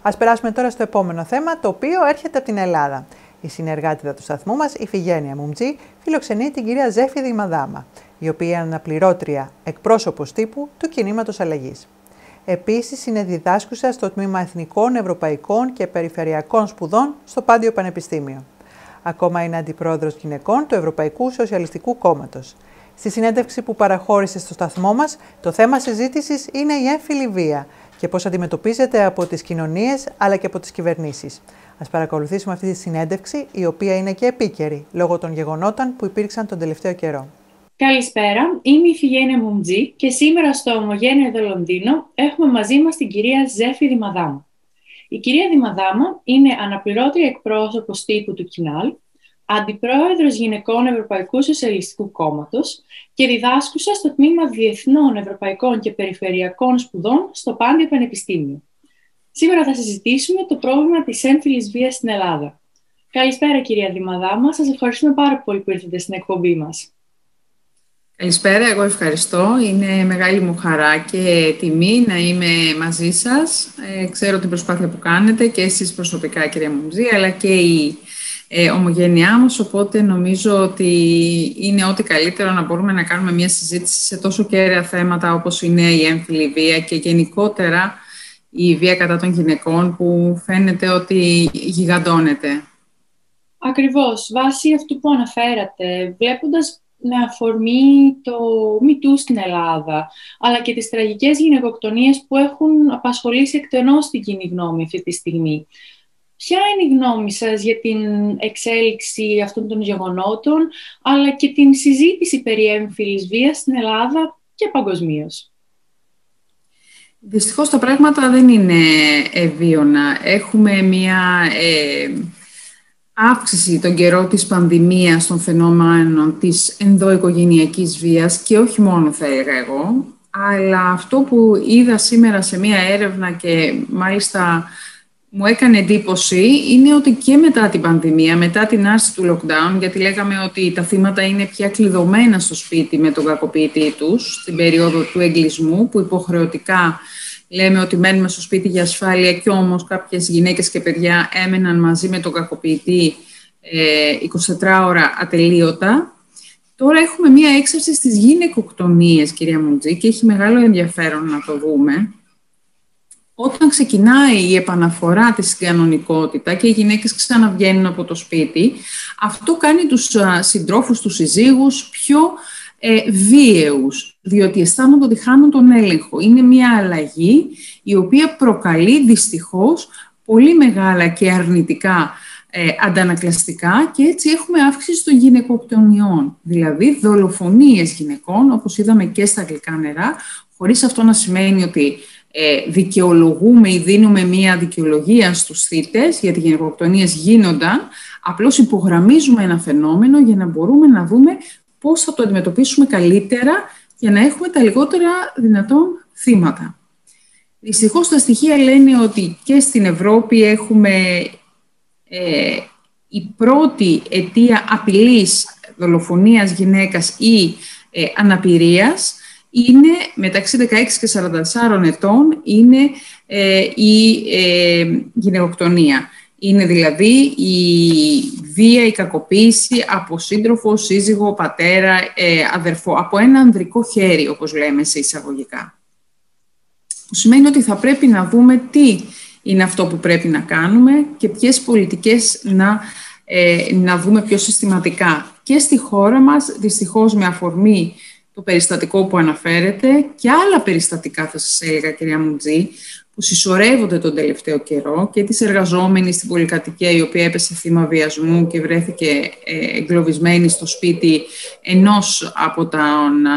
Ας περάσουμε τώρα στο επόμενο θέμα, το οποίο έρχεται από την Ελλάδα. Η συνεργάτηδα του σταθμού μας, η Ιφηγένεια Μουμτζή, φιλοξενεί την κυρία Ζέφιδη Μαδάμα, η οποία είναι αναπληρώτρια εκπρόσωπος τύπου του Κινήματος Αλλαγής. Επίσης, είναι διδάσκουσα στο Τμήμα Εθνικών, Ευρωπαϊκών και Περιφερειακών Σπουδών στο Πάντιο Πανεπιστήμιο. Ακόμα είναι αντιπρόεδρος γυναικών του Ευρωπαϊκού Σοσιαλιστικού Κόμματος. Στη συνέντευξη που παραχώρησε στο σταθμό μας, το θέμα συζήτησης είναι η έμφυλη βία και πώς αντιμετωπίζεται από τις κοινωνίες αλλά και από τις κυβερνήσεις. Ας παρακολουθήσουμε αυτή τη συνέντευξη, η οποία είναι και επίκαιρη λόγω των γεγονότων που υπήρξαν τον τελευταίο καιρό. Καλησπέρα, είμαι η Ιφηγένεια Μουμτζή και σήμερα στο Ομογένεια εδώ Λονδίνο έχουμε μαζί μας την κυρία Ζέφιδη Μαδάμα. Η κυρία Δημαδάμα είναι αναπληρώτρια εκπρόσωπος τύπου του ΚΙΝΑΛ, αντιπρόεδρος γυναικών Ευρωπαϊκού Σοσιαλιστικού Κόμματος και διδάσκουσα στο Τμήμα Διεθνών, Ευρωπαϊκών και Περιφερειακών Σπουδών στο Πάντιο Πανεπιστήμιο. Σήμερα θα συζητήσουμε το πρόβλημα της έμφυλης βίας στην Ελλάδα. Καλησπέρα κυρία Δημαδάμα, σας ευχαριστούμε πάρα πολύ που ήρθατε στην εκπομπή μας. Καλησπέρα, εγώ ευχαριστώ. Είναι μεγάλη μου χαρά και τιμή να είμαι μαζί σας. Ξέρω την προσπάθεια που κάνετε και εσείς προσωπικά, κυρία Μουμτζή, αλλά και η ομογένειά μας, οπότε νομίζω ότι είναι ό,τι καλύτερο να μπορούμε να κάνουμε μια συζήτηση σε τόσο κέραια θέματα όπως είναι η έμφυλη βία και γενικότερα η βία κατά των γυναικών που φαίνεται ότι γιγαντώνεται. Ακριβώς, βάσει αυτού που αναφέρατε, βλέποντας με αφορμή το MeToo στην Ελλάδα, αλλά και τις τραγικές γυναικοκτονίες που έχουν απασχολήσει εκτενώς την κοινή γνώμη αυτή τη στιγμή. Ποια είναι η γνώμη σας για την εξέλιξη αυτών των γεγονότων, αλλά και την συζήτηση περί έμφυλης βίας στην Ελλάδα και παγκοσμίως? Δυστυχώς τα πράγματα δεν είναι ευίωνα. Έχουμε μια αύξηση τον καιρό της πανδημίας των φαινόμενων της ενδοοικογενειακής βίας και όχι μόνο θα έλεγα εγώ, αλλά αυτό που είδα σήμερα σε μια έρευνα και μάλιστα μου έκανε εντύπωση είναι ότι και μετά την πανδημία, μετά την άρση του lockdown, γιατί λέγαμε ότι τα θύματα είναι πια κλειδωμένα στο σπίτι με τον κακοποιητή τους στην περίοδο του εγκλισμού, που υποχρεωτικά λέμε ότι μένουμε στο σπίτι για ασφάλεια και όμως κάποιες γυναίκες και παιδιά έμεναν μαζί με τον κακοποιητή 24 ώρα ατελείωτα. Τώρα έχουμε μία έξαρση στις γυναικοκτονίες, κυρία Μουμτζή, και έχει μεγάλο ενδιαφέρον να το δούμε. Όταν ξεκινάει η επαναφορά της κανονικότητα και οι γυναίκες ξαναβγαίνουν από το σπίτι, αυτό κάνει τους συντρόφους, τους συζύγους πιο βίαιους, διότι αισθάνονται ότι χάνουν τον έλεγχο. Είναι μια αλλαγή η οποία προκαλεί δυστυχώς πολύ μεγάλα και αρνητικά αντανακλαστικά και έτσι έχουμε αύξηση των γυναικοκτονιών, δηλαδή δολοφονίες γυναικών, όπως είδαμε και στα γλυκά νερά, χωρίς αυτό να σημαίνει ότι δικαιολογούμε ή δίνουμε μία δικαιολογία στους θύτες, γιατί οι γυναικοκτονίες γίνονταν, απλώς υπογραμμίζουμε ένα φαινόμενο για να μπορούμε να δούμε πώς θα το αντιμετωπίσουμε καλύτερα για να έχουμε τα λιγότερα δυνατόν θύματα. Δυστυχώς τα στοιχεία λένε ότι και στην Ευρώπη έχουμε η πρώτη αιτία απειλής δολοφονίας γυναίκας ή αναπηρίας είναι μεταξύ 16 και 44 ετών είναι η γυναικοκτονία. Είναι δηλαδή η βία, η κακοποίηση από σύντροφο, σύζυγο, πατέρα, αδερφό, από ένα ανδρικό χέρι, όπως λέμε σε εισαγωγικά. Που σημαίνει ότι θα πρέπει να δούμε τι είναι αυτό που πρέπει να κάνουμε και ποιες πολιτικές να δούμε πιο συστηματικά. Και στη χώρα μας, δυστυχώς με αφορμή το περιστατικό που αναφέρεται και άλλα περιστατικά θα σας έλεγα, κυρία Μουμτζή, που συσσωρεύονται τον τελευταίο καιρό και της εργαζόμενης στην πολυκατοικία η οποία έπεσε θύμα βιασμού και βρέθηκε εγκλωβισμένη στο σπίτι ενός από των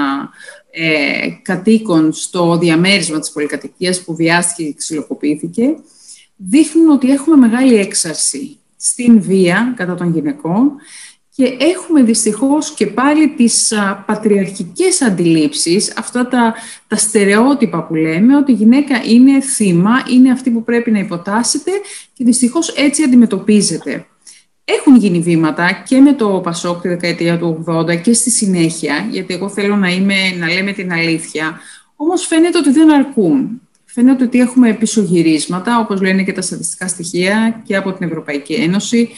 κατοίκων στο διαμέρισμα της πολυκατοικίας που βιάστηκε και ξυλοκοπήθηκε, δείχνουν ότι έχουμε μεγάλη έξαρση στην βία κατά των γυναικών και έχουμε δυστυχώς και πάλι τις πατριαρχικές αντιλήψεις, αυτά τα στερεότυπα που λέμε, ότι η γυναίκα είναι θύμα, είναι αυτή που πρέπει να υποτάσσεται και δυστυχώς έτσι αντιμετωπίζεται. Έχουν γίνει βήματα και με το Πασόκ τη δεκαετία του 80 και στη συνέχεια, γιατί εγώ θέλω να λέμε την αλήθεια, όμως φαίνεται ότι δεν αρκούν. φαίνεται ότι έχουμε πισωγυρίσματα, όπως λένε και τα στατιστικά στοιχεία και από την Ευρωπαϊκή Ένωση,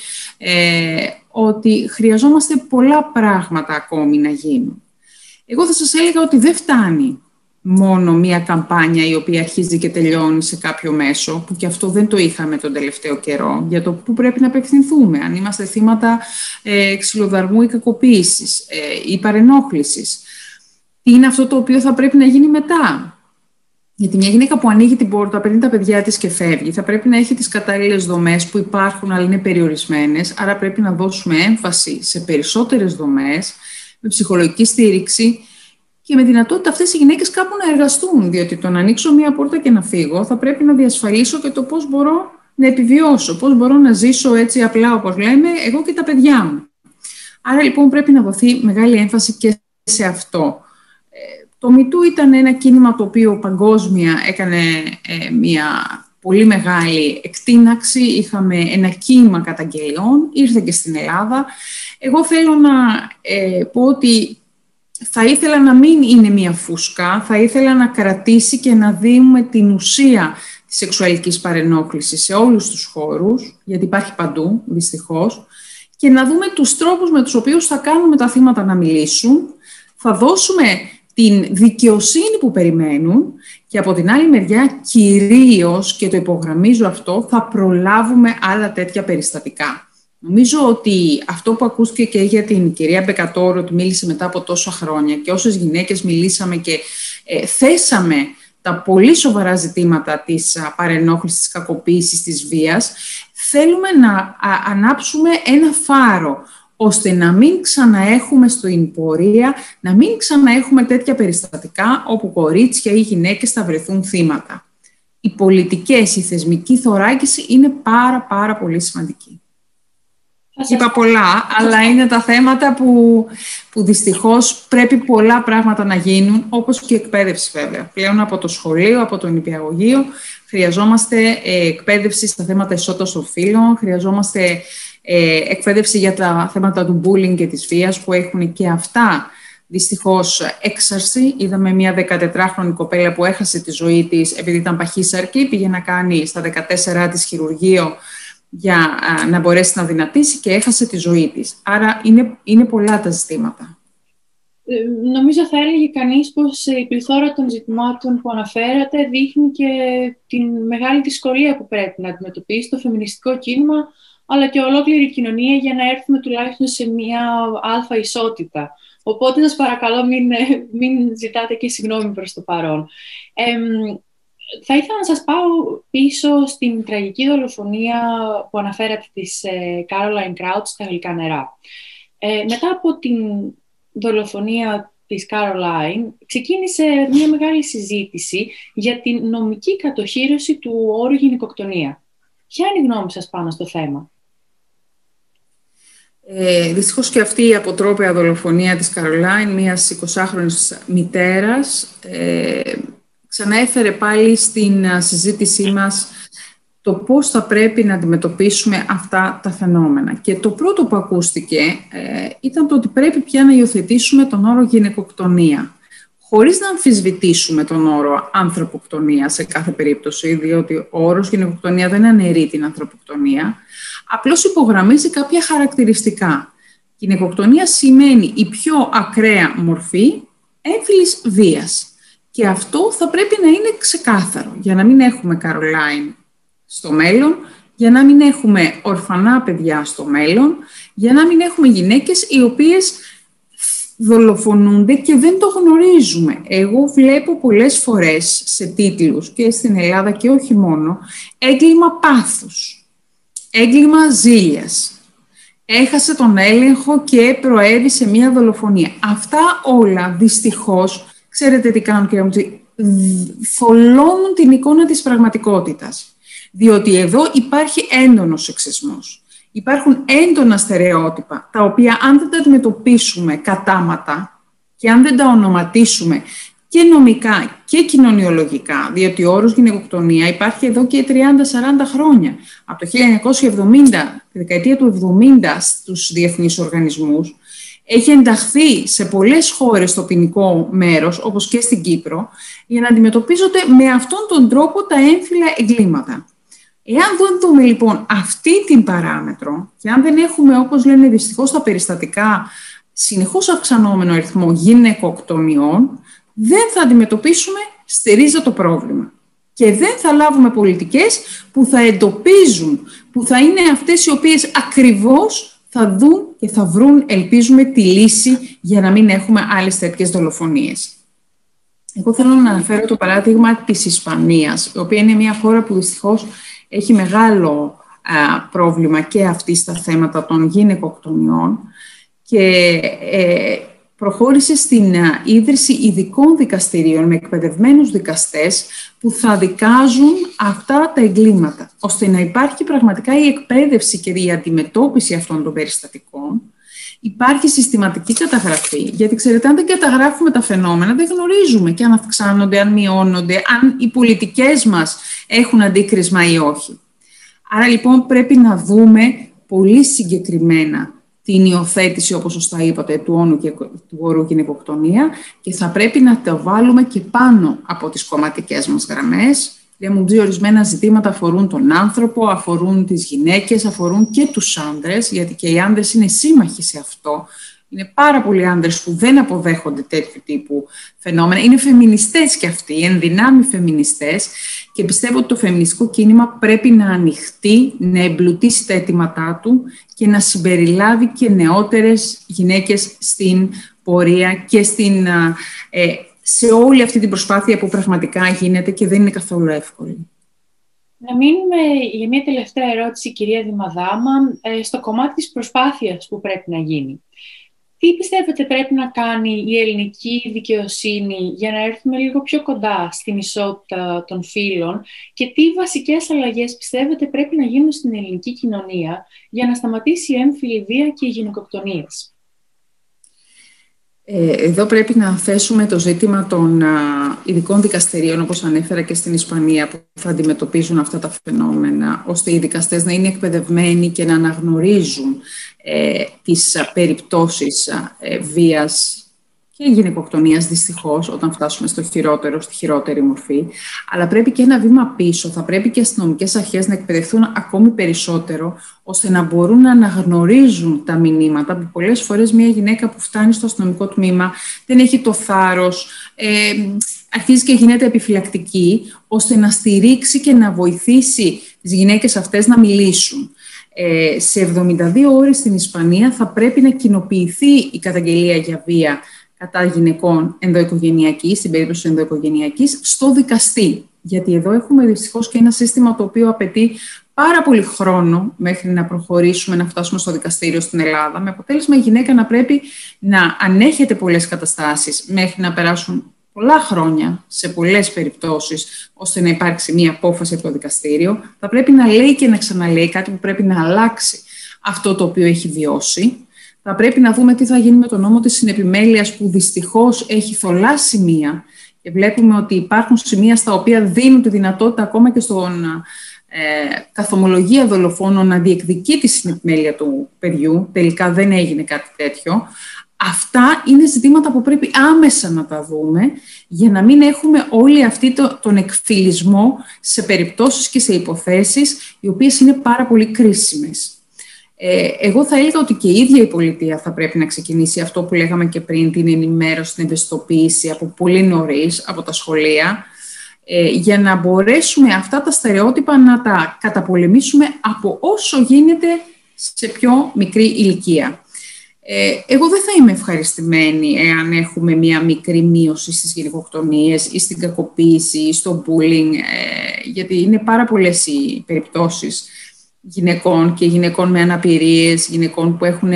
ότι χρειαζόμαστε πολλά πράγματα ακόμη να γίνουν. Εγώ θα σας έλεγα ότι δεν φτάνει μόνο μία καμπάνια η οποία αρχίζει και τελειώνει σε κάποιο μέσο, που και αυτό δεν το είχαμε τον τελευταίο καιρό, για το που πρέπει να απευθυνθούμε, αν είμαστε θύματα ξυλοδαρμού ή κακοποίησης ή παρενόχλησης. Τι είναι αυτό το οποίο θα πρέπει να γίνει μετά. Γιατί μια γυναίκα που ανοίγει την πόρτα, παίρνει τα παιδιά της και φεύγει, θα πρέπει να έχει τις κατάλληλες δομές που υπάρχουν, αλλά είναι περιορισμένες. Άρα πρέπει να δώσουμε έμφαση σε περισσότερες δομές, με ψυχολογική στήριξη και με δυνατότητα αυτές οι γυναίκες κάπου να εργαστούν. Διότι το να ανοίξω μια πόρτα και να φύγω, θα πρέπει να διασφαλίσω και το πώς μπορώ να επιβιώσω, πώς μπορώ να ζήσω έτσι απλά, όπως λέμε, εγώ και τα παιδιά μου. Άρα λοιπόν πρέπει να δοθεί μεγάλη έμφαση και σε αυτό. Το MeToo ήταν ένα κίνημα το οποίο παγκόσμια έκανε μια πολύ μεγάλη εκτείναξη. Είχαμε ένα κύμα καταγγελιών, ήρθε και στην Ελλάδα. Εγώ θέλω να πω ότι θα ήθελα να μην είναι μια φούσκα, θα ήθελα να κρατήσει και να δούμε την ουσία της σεξουαλικής παρενόχλησης σε όλους τους χώρους, γιατί υπάρχει παντού, δυστυχώς, και να δούμε τους τρόπους με τους οποίους θα κάνουμε τα θύματα να μιλήσουν, θα δώσουμε την δικαιοσύνη που περιμένουν και από την άλλη μεριά κυρίως, και το υπογραμμίζω αυτό, θα προλάβουμε άλλα τέτοια περιστατικά. Νομίζω ότι αυτό που ακούστηκε και για την κυρία Μπεκατόρ, ότι μίλησε μετά από τόσα χρόνια και όσες γυναίκες μιλήσαμε και θέσαμε τα πολύ σοβαρά ζητήματα της παρενόχλησης, της κακοποίησης, της βίας, θέλουμε να ανάψουμε ένα φάρο, ώστε να μην ξαναέχουμε στην πορεία, να μην ξαναέχουμε τέτοια περιστατικά όπου κορίτσια ή γυναίκες θα βρεθούν θύματα. Οι πολιτικές, η θεσμική θωράκιση είναι πάρα πολύ σημαντική. Είπα πολλά, αλλά είναι τα θέματα που δυστυχώς πρέπει πολλά πράγματα να γίνουν, όπως και η εκπαίδευση βέβαια. Πλέον από το σχολείο, από το νηπιαγωγείο, χρειαζόμαστε εκπαίδευση στα θέματα ισότητας των φύλων, χρειαζόμαστε εκπαίδευση για τα θέματα του bullying και της βίας, που έχουν και αυτά δυστυχώς έξαρση. Είδαμε μια 14χρονη κοπέλα που έχασε τη ζωή της επειδή ήταν παχύσαρκη, πήγε να κάνει στα 14 της χειρουργείο για να μπορέσει να δυνατήσει και έχασε τη ζωή της. Άρα είναι πολλά τα ζητήματα. Νομίζω θα έλεγε κανείς πως η πληθώρα των ζητημάτων που αναφέρατε δείχνει και την μεγάλη δυσκολία που πρέπει να αντιμετωπίσει το φεμινιστικό κίνημα, αλλά και ολόκληρη η κοινωνία, για να έρθουμε τουλάχιστον σε μια αλφα ισότητα. Οπότε σας παρακαλώ μην ζητάτε και συγγνώμη προς το παρόν. Θα ήθελα να σας πάω πίσω στην τραγική δολοφονία που αναφέρατε της Caroline Kraut στα Γλυκά Νερά. Μετά από την δολοφονία της Caroline, ξεκίνησε μια μεγάλη συζήτηση για την νομική κατοχύρωση του όρου γυναικοκτονία. Ποια είναι η γνώμη σας πάνω στο θέμα? Δυστυχώς και αυτή η αποτρόπαια δολοφονία της Caroline, μιας 20χρονης μητέρας, ξαναέφερε πάλι στην συζήτησή μας το πώς θα πρέπει να αντιμετωπίσουμε αυτά τα φαινόμενα. Και το πρώτο που ακούστηκε ήταν το ότι πρέπει πια να υιοθετήσουμε τον όρο γυναικοκτονία, χωρίς να αμφισβητήσουμε τον όρο ανθρωποκτονία σε κάθε περίπτωση, διότι ο όρος γυναικοκτονία δεν αναιρεί την ανθρωποκτονία, απλώς υπογραμμίζει κάποια χαρακτηριστικά. Γυναικοκτονία σημαίνει η πιο ακραία μορφή έμφυλης βίας. Και αυτό θα πρέπει να είναι ξεκάθαρο, για να μην έχουμε Caroline στο μέλλον, για να μην έχουμε ορφανά παιδιά στο μέλλον, για να μην έχουμε γυναίκες οι οποίες δολοφονούνται και δεν το γνωρίζουμε. Εγώ βλέπω πολλές φορές σε τίτλους και στην Ελλάδα και όχι μόνο, έγκλημα πάθους, έγκλημα ζήλιας. Έχασε τον έλεγχο και προέβη σε μια δολοφονία. Αυτά όλα δυστυχώς, ξέρετε τι κάνουν, κύριε Μουτζή, θολώνουν την εικόνα της πραγματικότητας. Διότι εδώ υπάρχει έντονος σεξισμός. Υπάρχουν έντονα στερεότυπα, τα οποία αν δεν τα αντιμετωπίσουμε κατάματα και αν δεν τα ονοματίσουμε και νομικά και κοινωνιολογικά, διότι ο όρος γυναικοκτονία υπάρχει εδώ και 30-40 χρόνια. Από το 1970, τη δεκαετία του 70, στους διεθνείς οργανισμούς, έχει ενταχθεί σε πολλές χώρες στο ποινικό μέρος, όπως και στην Κύπρο, για να αντιμετωπίζονται με αυτόν τον τρόπο τα έμφυλα εγκλήματα. Εάν δεν δούμε λοιπόν αυτή την παράμετρο και αν δεν έχουμε, όπως λένε δυστυχώς τα περιστατικά, συνεχώς αυξανόμενο αριθμό γυναικοκτονιών, δεν θα αντιμετωπίσουμε στη ρίζα το πρόβλημα. Και δεν θα λάβουμε πολιτικές που θα εντοπίζουν, που θα είναι αυτές οι οποίες ακριβώς θα δουν και θα βρουν, ελπίζουμε, τη λύση για να μην έχουμε άλλες τέτοιες δολοφονίες. Εγώ θέλω να αναφέρω το παράδειγμα της Ισπανίας, η οποία είναι μια χώρα που δυστυχώς έχει μεγάλο πρόβλημα και αυτή στα θέματα των γυναικοκτονιών και προχώρησε στην ίδρυση ειδικών δικαστηρίων με εκπαιδευμένους δικαστές που θα δικάζουν αυτά τα εγκλήματα, ώστε να υπάρχει πραγματικά η εκπαίδευση και η αντιμετώπιση αυτών των περιστατικών. Υπάρχει συστηματική καταγραφή, γιατί ξέρετε, αν δεν καταγράφουμε τα φαινόμενα, δεν γνωρίζουμε και αν αυξάνονται, αν μειώνονται, αν οι πολιτικές μας έχουν αντίκρισμα ή όχι. Άρα λοιπόν πρέπει να δούμε πολύ συγκεκριμένα την υιοθέτηση, όπως σωστά είπατε, του όρου γυναικοκτονία και θα πρέπει να το βάλουμε και πάνω από τις κομματικές μας γραμμές. Κύριε, ορισμένα ζητήματα αφορούν τον άνθρωπο, αφορούν τις γυναίκες, αφορούν και τους άντρες, γιατί και οι άντρες είναι σύμμαχοι σε αυτό. Είναι πάρα πολλοί άντρες που δεν αποδέχονται τέτοιου τύπου φαινόμενα. Είναι φεμινιστές κι αυτοί, ενδυνάμει φεμινιστές και πιστεύω ότι το φεμινιστικό κίνημα πρέπει να ανοιχτεί, να εμπλουτίσει τα αιτήματά του και να συμπεριλάβει και νεότερες γυναίκες στην πορεία και σε όλη αυτή την προσπάθεια που πραγματικά γίνεται και δεν είναι καθόλου εύκολη. Να μείνουμε για μια τελευταία ερώτηση, κυρία Δημαδάμα, στο κομμάτι της προσπάθειας που πρέπει να γίνει. Τι πιστεύετε πρέπει να κάνει η ελληνική δικαιοσύνη για να έρθουμε λίγο πιο κοντά στην ισότητα των φύλων και τι βασικές αλλαγές πιστεύετε πρέπει να γίνουν στην ελληνική κοινωνία για να σταματήσει η έμφυλη βία και οι γυναικοκτονίες? Εδώ πρέπει να θέσουμε το ζήτημα των ειδικών δικαστηρίων, όπως ανέφερα και στην Ισπανία, που θα αντιμετωπίζουν αυτά τα φαινόμενα, ώστε οι δικαστές να είναι εκπαιδευμένοι και να αναγνωρίζουν τις περιπτώσεις βίας και γυναικοκτονίας, δυστυχώς, όταν φτάσουμε στη χειρότερη μορφή. Αλλά πρέπει και ένα βήμα πίσω, θα πρέπει και οι αστυνομικές αρχές να εκπαιδευτούν ακόμη περισσότερο, ώστε να μπορούν να αναγνωρίζουν τα μηνύματα, που πολλές φορές μια γυναίκα που φτάνει στο αστυνομικό τμήμα δεν έχει το θάρρος, αρχίζει και γίνεται επιφυλακτική, ώστε να στηρίξει και να βοηθήσει τις γυναίκες αυτές να μιλήσουν. Σε 72 ώρες στην Ισπανία θα πρέπει να κοινοποιηθεί η καταγγελία για βία κατά γυναικών ενδοοικογενειακής, στην περίπτωση ενδοοικογενειακής, στο δικαστή. Γιατί εδώ έχουμε δυστυχώς και ένα σύστημα το οποίο απαιτεί πάρα πολύ χρόνο μέχρι να προχωρήσουμε, να φτάσουμε στο δικαστήριο στην Ελλάδα, με αποτέλεσμα η γυναίκα να πρέπει να ανέχεται πολλές καταστάσεις μέχρι να περάσουν πολλά χρόνια σε πολλές περιπτώσεις, ώστε να υπάρξει μία απόφαση από το δικαστήριο. Θα πρέπει να λέει και να ξαναλέει κάτι που πρέπει να αλλάξει αυτό το οποίο έχει βιώσει. Θα πρέπει να δούμε τι θα γίνει με τον νόμο της συνεπιμέλειας, που δυστυχώς έχει θολά σημεία και βλέπουμε ότι υπάρχουν σημεία στα οποία δίνουν τη δυνατότητα ακόμα και στον καθομολογία δολοφόνων να διεκδικεί τη συνεπιμέλεια του παιδιού. Τελικά δεν έγινε κάτι τέτοιο. Αυτά είναι ζητήματα που πρέπει άμεσα να τα δούμε για να μην έχουμε όλη αυτή τον εκφυλισμό σε περιπτώσεις και σε υποθέσεις οι οποίες είναι πάρα πολύ κρίσιμες. Εγώ θα έλεγα ότι και η ίδια η πολιτεία θα πρέπει να ξεκινήσει αυτό που λέγαμε και πριν, την ενημέρωση, την ευαισθητοποίηση από πολύ νωρίς, από τα σχολεία, για να μπορέσουμε αυτά τα στερεότυπα να τα καταπολεμήσουμε από όσο γίνεται σε πιο μικρή ηλικία. Εγώ δεν θα είμαι ευχαριστημένη εάν έχουμε μία μικρή μείωση στις γυναικοκτονίες ή στην κακοποίηση ή στο bullying, γιατί είναι πάρα πολλές οι περιπτώσεις γυναικών και γυναικών με αναπηρίες, γυναικών που έχουν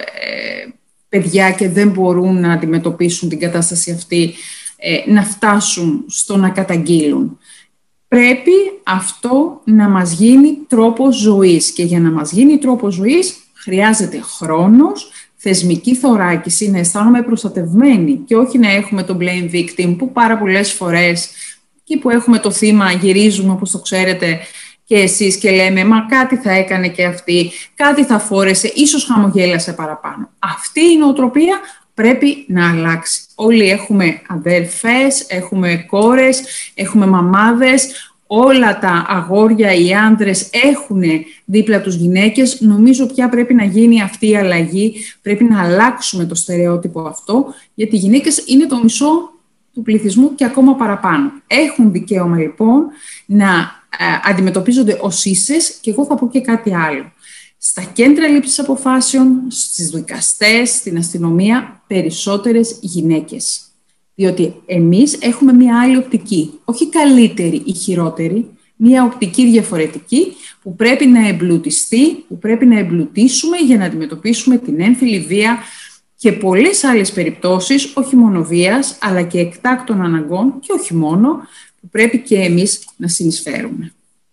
παιδιά και δεν μπορούν να αντιμετωπίσουν την κατάσταση αυτή, να φτάσουν στο να καταγγείλουν. Πρέπει αυτό να μας γίνει τρόπος ζωής και για να μας γίνει τρόπος ζωής χρειάζεται χρόνος, θεσμική θωράκιση, να αισθάνομαι προστατευμένη και όχι να έχουμε το blame victim που πάρα πολλές φορές εκεί που έχουμε το θύμα γυρίζουμε, όπως το ξέρετε, και εσείς και λέμε «Μα κάτι θα έκανε και αυτή, κάτι θα φόρεσε, ίσως χαμογέλασε παραπάνω». Αυτή η νοοτροπία πρέπει να αλλάξει. Όλοι έχουμε αδέρφες, έχουμε κόρες, έχουμε μαμάδες, όλα τα αγόρια, οι άντρες έχουν δίπλα τους γυναίκες. Νομίζω πια πρέπει να γίνει αυτή η αλλαγή, πρέπει να αλλάξουμε το στερεότυπο αυτό, γιατί οι γυναίκες είναι το μισό του πληθυσμού και ακόμα παραπάνω. Έχουν δικαίωμα λοιπόν να αντιμετωπίζονται ως ίσες, και εγώ θα πω και κάτι άλλο. Στα κέντρα λήψης αποφάσεων, στις δικαστές, στην αστυνομία, περισσότερες γυναίκες. Διότι εμείς έχουμε μία άλλη οπτική, όχι καλύτερη ή χειρότερη, μία οπτική διαφορετική που πρέπει να εμπλουτιστεί, που πρέπει να εμπλουτίσουμε για να αντιμετωπίσουμε την έμφυλη βία και πολλές άλλες περιπτώσεις, όχι μόνο βίας, αλλά και εκτάκτων αναγκών και όχι μόνο, που πρέπει και εμείς να συνεισφέρουμε.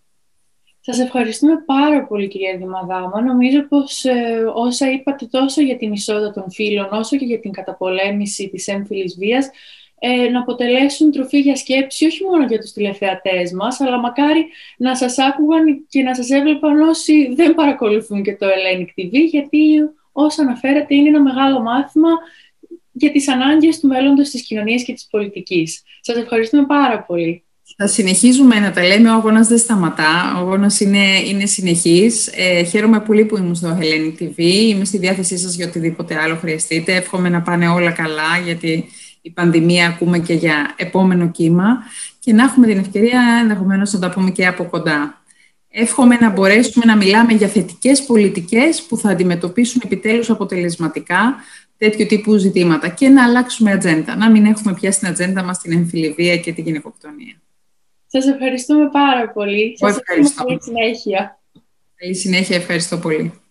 Σας ευχαριστούμε πάρα πολύ, κυρία Δημαδάμα. Νομίζω πως όσα είπατε τόσο για την ισότητα των φύλων, όσο και για την καταπολέμηση της έμφυλης βίας, να αποτελέσουν τροφή για σκέψη όχι μόνο για τους τηλεθεατές μας, αλλά μακάρι να σας άκουγαν και να σας έβλεπαν όσοι δεν παρακολουθούν και το Hellenic TV, γιατί όσα αναφέρατε είναι ένα μεγάλο μάθημα για τις ανάγκες του μέλλοντος της κοινωνίας και της πολιτικής. Σας ευχαριστούμε πάρα πολύ. Θα συνεχίζουμε να τα λέμε, ο αγώνας δεν σταματά, ο αγώνας είναι συνεχής. Χαίρομαι πολύ που ήμουν στο Hellenic TV, είμαι στη διάθεσή σας για οτιδήποτε άλλο χρειαστείτε. Εύχομαι να πάνε όλα καλά, γιατί η πανδημία ακούμε και για επόμενο κύμα και να έχουμε την ευκαιρία ενδεχομένως να τα πούμε και από κοντά. Εύχομαι να μπορέσουμε να μιλάμε για θετικές πολιτικές που θα αντιμετωπίσουν επιτέλους αποτελεσματικά τέτοιου τύπου ζητήματα και να αλλάξουμε ατζέντα, να μην έχουμε πια στην ατζέντα μας την έμφυλη βία και την γυναικοκτονία. Σας ευχαριστούμε πάρα πολύ. Σας ευχαριστώ. Καλή συνέχεια. Καλή συνέχεια, ευχαριστώ πολύ.